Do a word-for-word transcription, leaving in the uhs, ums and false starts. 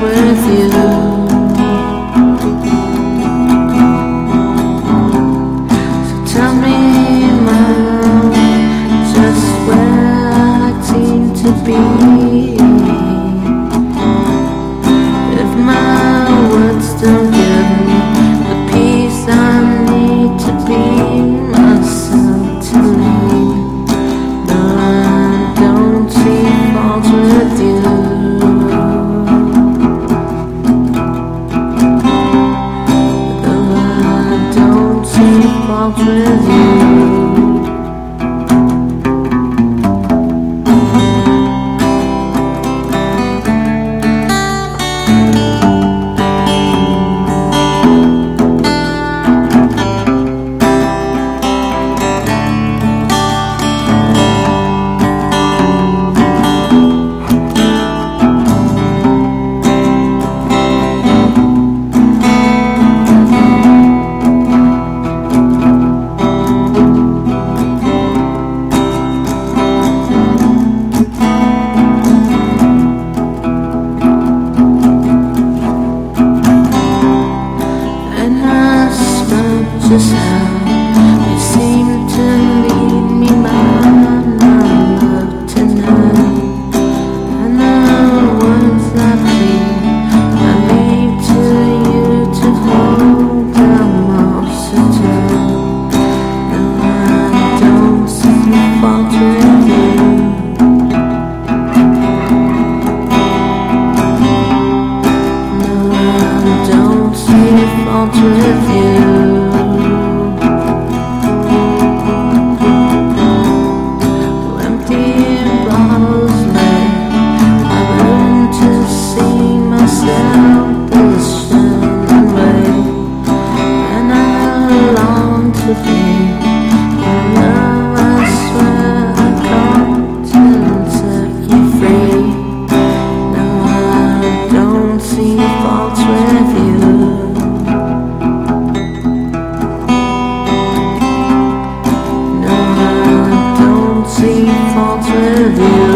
with you. So tell me, my love, just where I seem to be. If my words don't give me the peace I need to be myself to leave, no, I don't see fault with you. No, I don't see fault with you. Just how you seem to lead me by, my love, tonight. And the words I feel, I leave to you to hold. I'm all certain. No, I don't see fault with you. No, I don't see fault with you. Fault with you.